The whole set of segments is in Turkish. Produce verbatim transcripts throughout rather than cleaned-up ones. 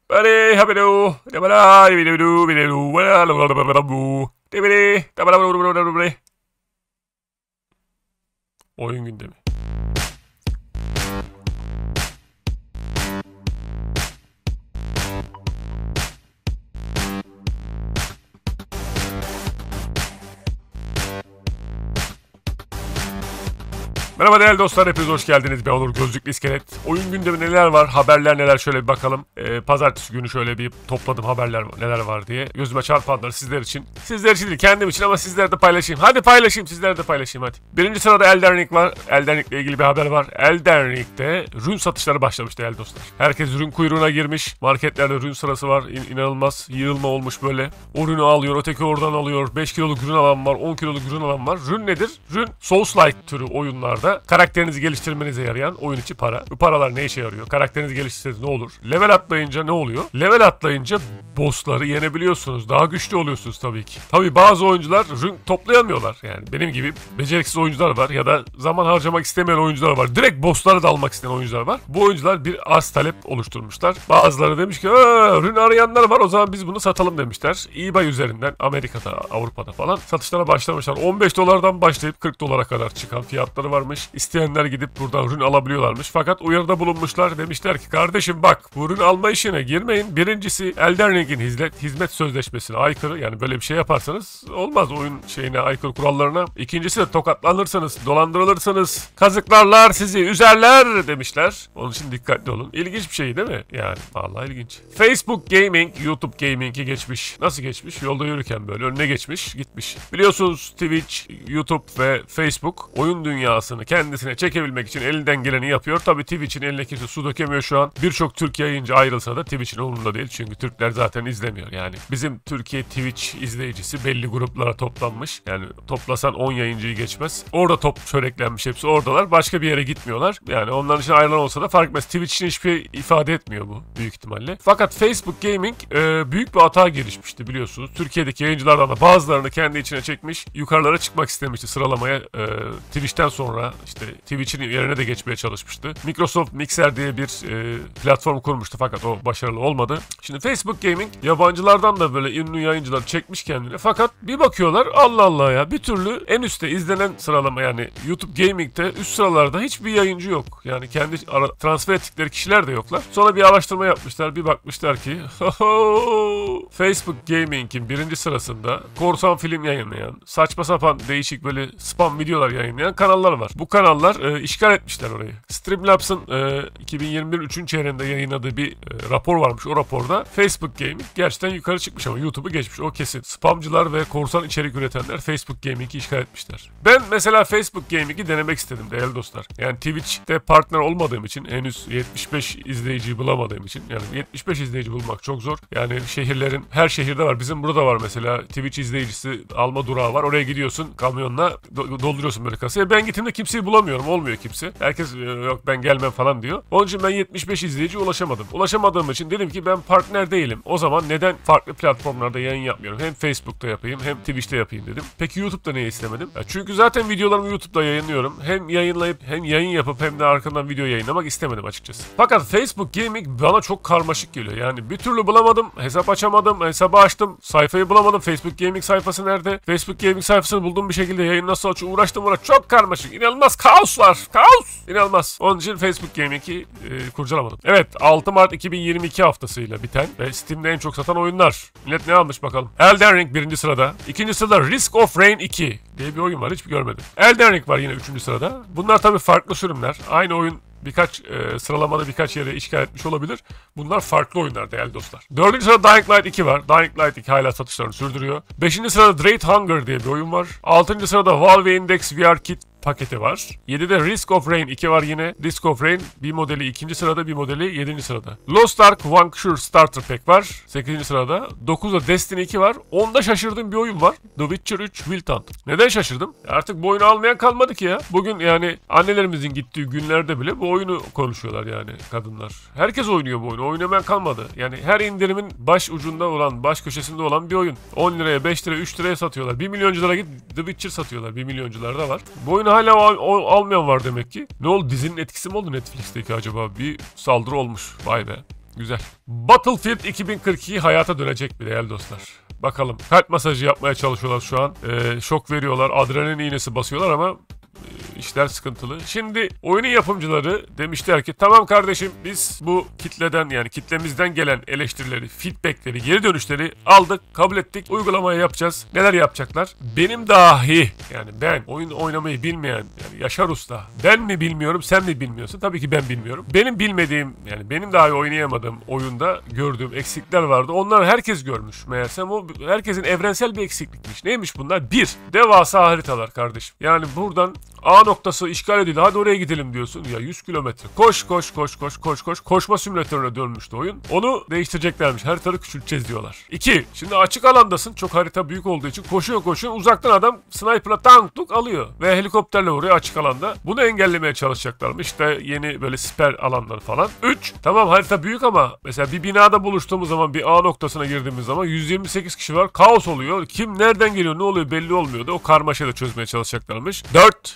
Bari habedu. Dabala bidu bidu. Wala Dibidi. Dabala. Oyun gündemi. Merhaba değerli dostlar, hepiniz hoş geldiniz. Ben Onur Gözlüklü İskelet. Oyun gündemi neler var, haberler neler, şöyle bir bakalım. Ee, pazartesi günü şöyle bir topladım haberler neler var diye. Gözüme çarpanları sizler için. Sizler için değil, kendim için ama sizler de paylaşayım. Hadi paylaşayım, sizler de paylaşayım hadi. Birinci sırada Elden Ring var. Elden Ring ile ilgili bir haber var. Elden Ring'de rün satışları başlamış değerli dostlar. Herkes rün kuyruğuna girmiş. Marketlerde rün sırası var. İn inanılmaz yığılma olmuş böyle. O rünü alıyor, öteki oradan alıyor. beş kiloluk rün alan var, on kiloluk rün alan var. Rün nedir? Rün Souls-like türü oyunlarda karakterinizi geliştirmenize yarayan oyun içi para. Bu paralar ne işe yarıyor? Karakterinizi geliştirseniz ne olur? Level atlayınca ne oluyor? Level atlayınca bossları yenebiliyorsunuz. Daha güçlü oluyorsunuz tabii ki. Tabii bazı oyuncular rün toplayamıyorlar. Yani benim gibi beceriksiz oyuncular var ya da zaman harcamak istemeyen oyuncular var. Direkt bossları da almak isteyen oyuncular var. Bu oyuncular bir arz talep oluşturmuşlar. Bazıları demiş ki rün arayanlar var, o zaman biz bunu satalım demişler. eBay üzerinden Amerika'da, Avrupa'da falan satışlara başlamışlar. on beş dolardan başlayıp kırk dolara kadar çıkan fiyatları varmış. İsteyenler gidip buradan rün alabiliyorlarmış. Fakat uyarıda bulunmuşlar. Demişler ki kardeşim bak, bu rün alma işine girmeyin. Birincisi Elden Ring'in hizmet, hizmet sözleşmesine aykırı. Yani böyle bir şey yaparsanız olmaz, oyun şeyine aykırı, kurallarına. İkincisi de tokatlanırsanız, dolandırılırsanız kazıklarlar sizi, üzerler demişler. Onun için dikkatli olun. İlginç bir şey değil mi? Yani vallahi ilginç. Facebook Gaming, YouTube Gaming'i geçmiş. Nasıl geçmiş? Yolda yürürken böyle önüne geçmiş, gitmiş. Biliyorsunuz Twitch, YouTube ve Facebook oyun dünyasını kendisine çekebilmek için elinden geleni yapıyor. Tabii Twitch'in eline kimse su dökemiyor şu an. Birçok Türk yayıncı ayrılsa da Twitch'in umurunda değil. Çünkü Türkler zaten izlemiyor. Yani bizim Türkiye Twitch izleyicisi belli gruplara toplanmış. Yani toplasan on yayıncıyı geçmez. Orada top çöreklenmiş, hepsi oradalar. Başka bir yere gitmiyorlar. Yani onların için ayrılan olsa da fark etmez. Twitch için hiçbir şey ifade etmiyor bu büyük ihtimalle. Fakat Facebook Gaming e, büyük bir hata girişmişti biliyorsunuz. Türkiye'deki yayıncılardan da bazılarını kendi içine çekmiş. Yukarılara çıkmak istemişti sıralamaya. E, Twitch'ten sonra işte Twitch'in yerine de geçmeye çalışmıştı. Microsoft Mixer diye bir e, platform kurmuştu fakat o başarılı olmadı. Şimdi Facebook Gaming yabancılardan da böyle ünlü yayıncılar çekmiş kendine. Fakat bir bakıyorlar, Allah Allah ya, bir türlü en üstte izlenen sıralama, yani YouTube Gaming'de üst sıralarda hiçbir yayıncı yok. Yani kendi ara, transfer ettikleri kişiler de yoklar. Sonra bir araştırma yapmışlar. Bir bakmışlar ki Facebook Gaming'in birinci sırasında korsan film yayınlayan, saçma sapan değişik böyle spam videolar yayınlayan kanallar var. Bu kanallar e, işgal etmişler orayı. Streamlabs'ın e, iki bin yirmi bir üçüncü çeyreğinde yayınladığı bir e, rapor varmış. O raporda Facebook Gaming gerçekten yukarı çıkmış ama YouTube'u geçmiş. O kesin. Spamcılar ve korsan içerik üretenler Facebook Gaming'i işgal etmişler. Ben mesela Facebook Gaming'i denemek istedim değerli dostlar. Yani Twitch'te partner olmadığım için, henüz yetmiş beş izleyiciyi bulamadığım için, yani yetmiş beş izleyici bulmak çok zor. Yani şehirlerin, her şehirde var. Bizim burada var mesela Twitch izleyicisi alma durağı var. Oraya gidiyorsun kamyonla do- dolduruyorsun böyle kasaya. Ben gittiğimde kimseyi bulamıyorum. Olmuyor kimse. Herkes yok ben gelmem falan diyor. Onun için ben yetmiş beş izleyiciye ulaşamadım. Ulaşamadığım için dedim ki ben partner değilim. O zaman neden farklı platformlarda yayın yapmıyorum? Hem Facebook'ta yapayım hem Twitch'te yapayım dedim. Peki YouTube'da niye istemedim? Ya çünkü zaten videolarımı YouTube'da yayınlıyorum. Hem yayınlayıp hem yayın yapıp hem de arkadan video yayınlamak istemedim açıkçası. Fakat Facebook Gaming bana çok karmaşık geliyor. Yani bir türlü bulamadım. Hesap açamadım. Hesabı açtım. Sayfayı bulamadım. Facebook Gaming sayfası nerede? Facebook Gaming sayfasını buldum bir şekilde. Yayın nasıl açıyor? Uğraştım uğraş. Çok karmaşık. İnanılmaz kaos var. Kaos. İnanılmaz. Onun için Facebook Gaming'i e, kurcalamadım. Evet, altı Mart iki bin yirmi iki haftasıyla biten ve Steam'de en çok satan oyunlar. Millet ne almış bakalım. Elden Ring birinci sırada. İkinci sırada Risk of Rain iki diye bir oyun var. Hiç görmedim. Elden Ring var yine üçüncü sırada. Bunlar tabii farklı sürümler. Aynı oyun birkaç e, sıralamada birkaç yere işgal etmiş olabilir. Bunlar farklı oyunlar değerli dostlar. Dördüncü sırada Dying Light iki var. Dying Light iki hala satışlarını sürdürüyor. Beşinci sırada Dread Hunger diye bir oyun var. Altıncı sırada Valve Index V R Kit paketi var. yedide Risk of Rain iki var yine. Risk of Rain bir modeli ikinci sırada, bir modeli yedinci sırada. Lost Ark Vanquisher Starter Pack var. sekizinci sırada. dokuzda Destiny iki var. onda şaşırdığım bir oyun var. The Witcher üç Wild Hunt. Neden şaşırdım? Artık bu oyunu almayan kalmadı ki ya. Bugün yani annelerimizin gittiği günlerde bile bu oyunu konuşuyorlar yani kadınlar. Herkes oynuyor bu oyunu. Oynamayan kalmadı. Yani her indirimin baş ucunda olan, baş köşesinde olan bir oyun. on liraya, beş liraya, üç liraya satıyorlar. bir milyonculara git The Witcher satıyorlar. bir milyoncular da var. Bu oyunu hala al, al, almayan var demek ki. Ne oldu? Dizinin etkisi mi oldu Netflix'teki acaba? Bir saldırı olmuş. Vay be. Güzel. Battlefield iki bin kırk iki hayata dönecek mi değerli dostlar? Bakalım. Kalp masajı yapmaya çalışıyorlar şu an. Ee, şok veriyorlar. Adrenalin iğnesi basıyorlar ama işler sıkıntılı. Şimdi oyunun yapımcıları demişler ki tamam kardeşim biz bu kitleden yani kitlemizden gelen eleştirileri, feedbackleri, geri dönüşleri aldık, kabul ettik, uygulamayı yapacağız. Neler yapacaklar? Benim dahi yani ben oyun oynamayı bilmeyen yani Yaşar Usta ben mi bilmiyorum sen mi bilmiyorsun? Tabii ki ben bilmiyorum. Benim bilmediğim yani benim dahi oynayamadığım oyunda gördüğüm eksikler vardı. Onları herkes görmüş meğersem o herkesin evrensel bir eksiklikmiş. Neymiş bunlar? Bir, devasa haritalar kardeşim. Yani buradan A noktası işgal edildi. Hadi oraya gidelim diyorsun. Ya yüz kilometre. Koş koş koş koş koş koş. Koşma simülatörüne dönmüştü oyun. Onu değiştireceklermiş. Haritanı küçülteceğiz diyorlar. İki. Şimdi açık alandasın. Çok harita büyük olduğu için koşuyor koşuyor. Uzaktan adam sniper'la tank tuk alıyor. Ve helikopterle vuruyor açık alanda. Bunu engellemeye çalışacaklarmış. İşte yeni böyle siper alanları falan. Üç. Tamam harita büyük ama mesela bir binada buluştuğumuz zaman bir A noktasına girdiğimiz zaman yüz yirmi sekiz kişi var. Kaos oluyor. Kim nereden geliyor ne oluyor belli olmuyordu. O karmaşayı da çözmeye çalışacaklarmış. Dört.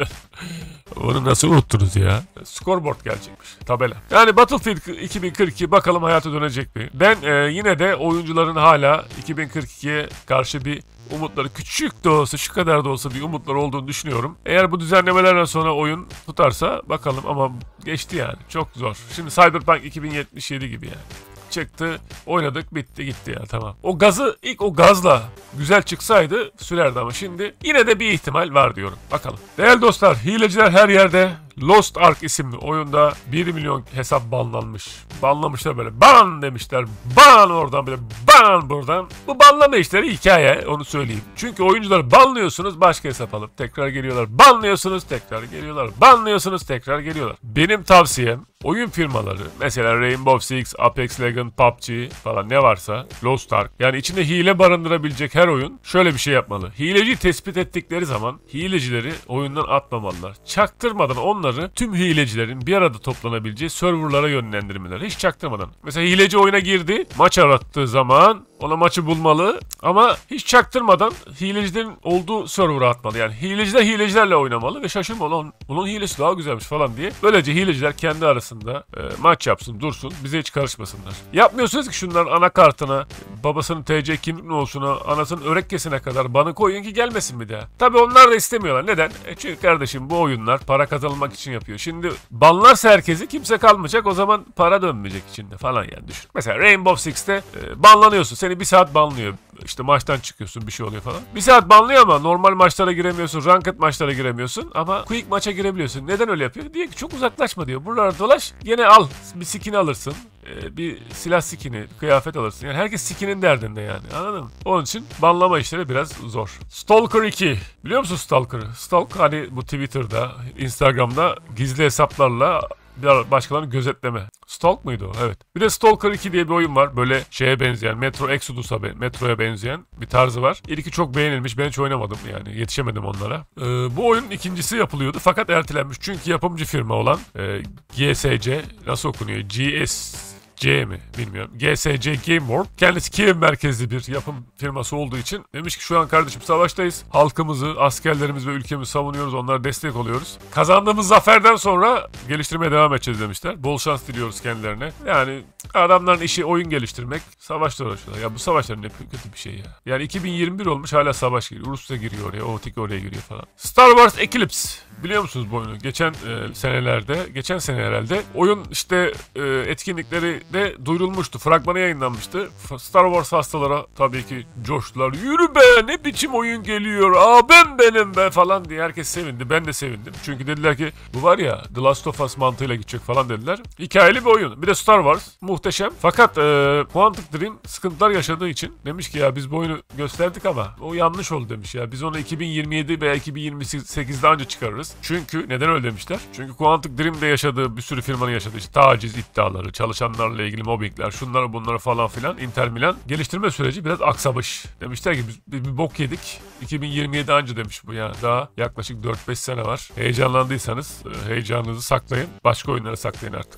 Onu nasıl unuttunuz ya? Scoreboard gelecekmiş. Tabela. Yani Battlefield iki bin kırk iki bakalım hayata dönecek mi? Ben e, yine de oyuncuların hala iki bin kırk ikiye karşı bir umutları küçük de olsa şu kadar da olsa bir umutları olduğunu düşünüyorum. Eğer bu düzenlemelerden sonra oyun tutarsa bakalım ama geçti yani. Çok zor. Şimdi Cyberpunk iki bin yetmiş yedi gibi yani. Çıktı, oynadık, bitti gitti ya tamam. O gazı ilk o gazla güzel çıksaydı sürerdi ama şimdi yine de bir ihtimal var diyorum. Bakalım. Değerli dostlar, hileciler her yerde. Lost Ark isimli oyunda bir milyon hesap banlanmış. Banlamışlar böyle ban demişler. Ban oradan böyle ban buradan. Bu banlama işleri hikaye onu söyleyeyim. Çünkü oyuncuları banlıyorsunuz başka hesap alıp tekrar geliyorlar. Banlıyorsunuz tekrar geliyorlar. Banlıyorsunuz tekrar geliyorlar. Benim tavsiyem oyun firmaları mesela Rainbow Six, Apex Legends, P U B G falan ne varsa Lost Ark yani içinde hile barındırabilecek her oyun şöyle bir şey yapmalı. Hileci tespit ettikleri zaman hilecileri oyundan atmamalılar. Çaktırmadan onları tüm hilecilerin bir arada toplanabileceği serverlara yönlendirmeler. Hiç çaktırmadan. Mesela hileci oyuna girdi. Maç arattığı zaman ona maçı bulmalı ama hiç çaktırmadan hilecilerin olduğu server'a atmalı. Yani hileciler hilecilerle oynamalı ve şaşırmalı. Onun, bunun hilesi daha güzelmiş falan diye. Böylece hileciler kendi arasında e, maç yapsın, dursun. Bize hiç karışmasınlar. Yapmıyorsunuz ki şunların anakartına, babasının T C kimlik numarasına, anasının örekkesine kadar banı koyun ki gelmesin bir daha. Tabii onlar da istemiyorlar. Neden? E çünkü kardeşim bu oyunlar para kazanılmak için yapıyor. Şimdi banlarsa herkesi kimse kalmayacak. O zaman para dönmeyecek içinde falan yani düşün. Mesela Rainbow Six'te e, banlanıyorsun. Seni bir saat banlıyor. İşte maçtan çıkıyorsun bir şey oluyor falan. Bir saat banlıyor ama normal maçlara giremiyorsun. Ranked maçlara giremiyorsun. Ama quick maça girebiliyorsun. Neden öyle yapıyor? Diyor ki çok uzaklaşma diyor. Buralarda dolaş. Gene al. Bir skin alırsın. Ee, bir silah skini, kıyafet alırsın. Yani herkes skinin derdinde yani. Anladın mı? Onun için banlama işleri biraz zor. Stalker iki. Biliyor musun Stalker'ı? Stalk hani bu Twitter'da, Instagram'da gizli hesaplarla bir başkalarını gözetleme. Stalk muydu o? Evet. Bir de Stalker iki diye bir oyun var. Böyle şeye benzeyen, Metro Exodus'a, Metro'ya benzeyen bir tarzı var. İlki çok beğenilmiş. Ben hiç oynamadım yani. Yetişemedim onlara. Ee, bu oyunun ikincisi yapılıyordu fakat ertelenmiş. Çünkü yapımcı firma olan e, G S C nasıl okunuyor? G S C mi bilmiyorum. G S C Game World. Kendisi Kiev merkezli bir yapım firması olduğu için demiş ki şu an kardeşim savaştayız. Halkımızı, askerlerimiz ve ülkemizi savunuyoruz. Onlara destek oluyoruz. Kazandığımız zaferden sonra geliştirmeye devam edeceğiz demişler. Bol şans diliyoruz kendilerine. Yani adamların işi oyun geliştirmek. Savaşla uğraşıyorlar. Ya bu savaşlar ne kötü bir şey ya. Yani iki bin yirmi bir olmuş hala savaş giriyor. Rusya giriyor oraya. Otik oraya giriyor falan. Star Wars Eclipse. Biliyor musunuz bu oyunu? Geçen e, senelerde, geçen sene herhalde oyun işte e, etkinlikleri de duyurulmuştu. Fragmanı yayınlanmıştı. Star Wars hastalara tabii ki coştular. Yürü be ne biçim oyun geliyor. Aa ben benim be falan diye herkes sevindi. Ben de sevindim. Çünkü dediler ki bu var ya The Last of Us mantığıyla gidecek falan dediler. Hikayeli bir oyun. Bir de Star Wars. Muhteşem. Fakat e, Quantic Dream sıkıntılar yaşadığı için demiş ki ya biz bu oyunu gösterdik ama o yanlış oldu demiş ya. Biz onu iki bin yirmi yedi veya iki bin yirmi sekizde önce çıkarırız. Çünkü neden öyle demişler? Çünkü Quantic Dream'de yaşadığı bir sürü firmanın yaşadığı işte taciz iddiaları, çalışanlarla ilgili mobbingler, şunları bunları falan filan Inter Milan geliştirme süreci biraz aksamış. Demişler ki biz bir, bir bok yedik. iki bin yirmi yedi anca demiş bu yani. Daha yaklaşık dört beş sene var. Heyecanlandıysanız heyecanınızı saklayın. Başka oyunları saklayın artık.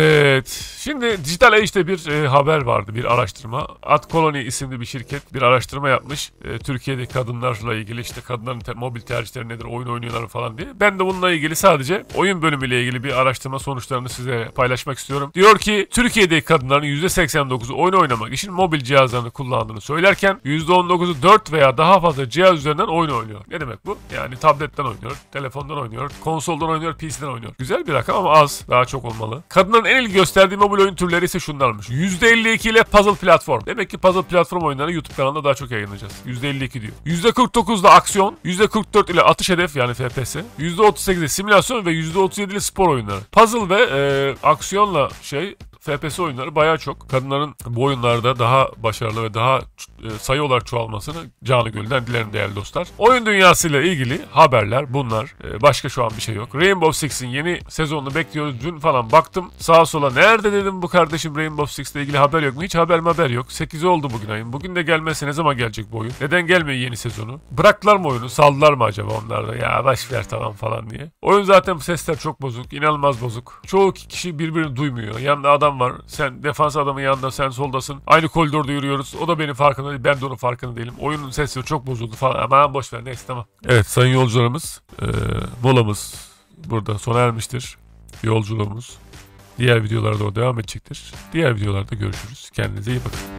Evet. Şimdi Digital Age'de bir e, haber vardı. Bir araştırma. Ad Colony isimli bir şirket bir araştırma yapmış. E, Türkiye'deki kadınlarla ilgili işte kadınların te- mobil tercihleri nedir, oyun oynuyorlar falan diye. Ben de bununla ilgili sadece oyun bölümüyle ilgili bir araştırma sonuçlarını size paylaşmak istiyorum. Diyor ki Türkiye Türkiye'deki kadınların yüzde seksen dokuzu oyun oynamak için mobil cihazlarını kullandığını söylerken yüzde on dokuzu dört veya daha fazla cihaz üzerinden oyun oynuyor. Ne demek bu? Yani tabletten oynuyor, telefondan oynuyor, konsoldan oynuyor, P C'den oynuyor. Güzel bir rakam ama az. Daha çok olmalı. Kadınların en ilgi gösterdiği mobil oyun türleri ise şunlarmış. yüzde elli iki ile puzzle platform. Demek ki puzzle platform oyunları YouTube kanalında daha çok yayınlayacağız. yüzde elli iki diyor. yüzde kırk dokuz ile aksiyon, yüzde kırk dört ile atış hedef yani F P S, yüzde otuz sekiz ile simülasyon ve yüzde otuz yedi ile spor oyunları. Puzzle ve e, aksiyonla şey F P S oyunları bayağı çok. Kadınların bu oyunlarda daha başarılı ve daha e, sayı olarak çoğalmasını canı gönülden dilerim değerli dostlar. Oyun dünyasıyla ilgili haberler bunlar. E, başka şu an bir şey yok. Rainbow Six'in yeni sezonunu bekliyoruz. Dün falan baktım sağa sola, nerede dedim bu kardeşim Rainbow Six'le ilgili haber yok mu? Hiç haber mi haber yok. sekiz oldu bugün ayın. Bugün de gelmesi ne zaman gelecek bu oyun? Neden gelmiyor yeni sezonu? Bıraktılar mı oyunu? Saldılar mı acaba onlar da? Ya baş ver tamam falan diye. Oyun zaten sesler çok bozuk. İnanılmaz bozuk. Çoğu kişi birbirini duymuyor. Yanında adam var. Sen defans adamın yanında, sen soldasın. Aynı koridorda yürüyoruz. O da benim farkında değil. Ben de onun farkında değilim. Oyunun sesi çok bozuldu falan. Ama boş ver. Neyse tamam. Evet sayın yolcularımız. E, molamız burada sona ermiştir. Yolculuğumuz. Diğer videolarda o devam edecektir. Diğer videolarda görüşürüz. Kendinize iyi bakın.